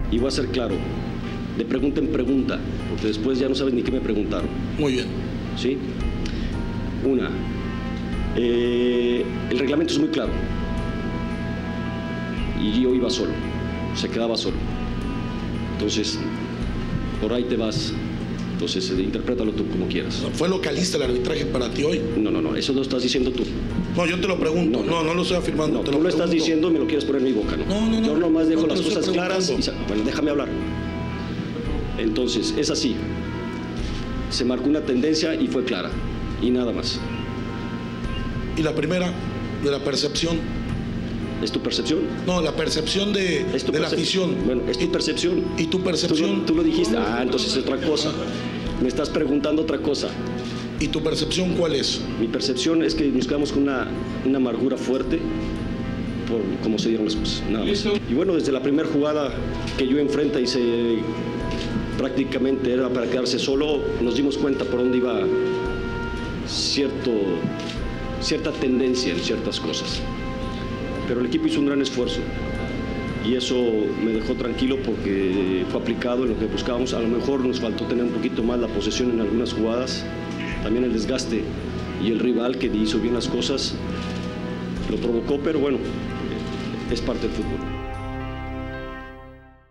y voy a ser claro, de pregunta en pregunta, porque después ya no sabes ni qué me preguntaron. Muy bien. ¿Sí? Una, el reglamento es muy claro y yo iba solo, se quedaba solo. Entonces, por ahí te vas. Entonces, interprétalo tú como quieras. ¿Fue localista el arbitraje para ti hoy? No, eso lo estás diciendo tú. No, yo te lo pregunto. No lo estoy afirmando. No, tú lo estás diciendo y me lo quieres poner en mi boca, ¿no? No. Yo nomás dejo las te lo cosas estoy claras y... Bueno, déjame hablar. Entonces, es así. Se marcó una tendencia y fue clara. Y nada más. ¿Y la primera, de la percepción? ¿Es tu percepción? No, la percepción de la afición. Bueno, es tu percepción. ¿Y tu percepción? Tú lo dijiste. Entonces es otra cosa. Me estás preguntando otra cosa. ¿Y tu percepción cuál es? Mi percepción es que nos quedamos con una amargura fuerte por cómo se dieron las cosas, nada más. Y bueno, desde la primera jugada que yo enfrenta y prácticamente era para quedarse solo, nos dimos cuenta por dónde iba cierta tendencia en ciertas cosas. Pero el equipo hizo un gran esfuerzo y eso me dejó tranquilo porque fue aplicado en lo que buscábamos. A lo mejor nos faltó tener un poquito más la posesión en algunas jugadas, también el desgaste y el rival que hizo bien las cosas lo provocó, pero bueno, es parte del fútbol.